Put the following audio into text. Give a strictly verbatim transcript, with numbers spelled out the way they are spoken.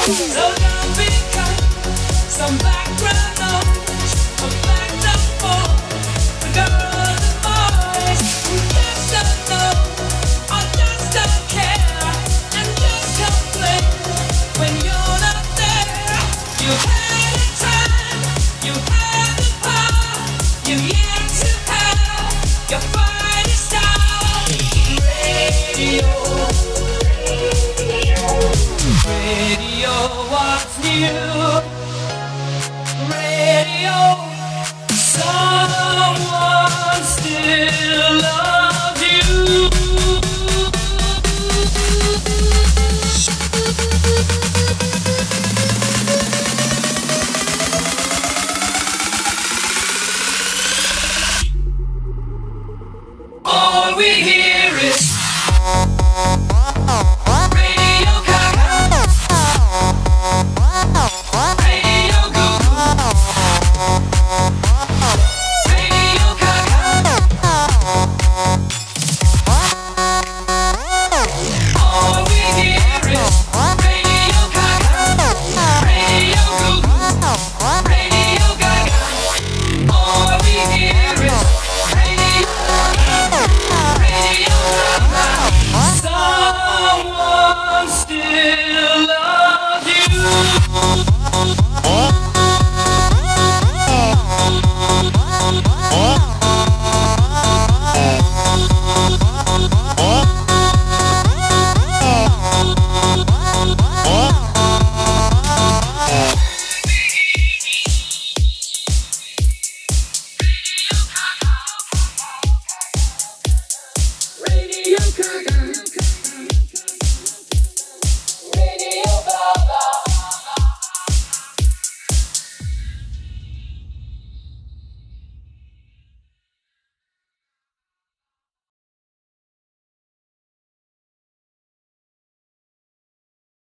So don't become some background noise, a background for the girls and boys who just don't know or just don't care and just complain when you're not there. You've had a time, you've had the power, you've yet to have your finest hour. Radio, radio, what's new? Radio, someone still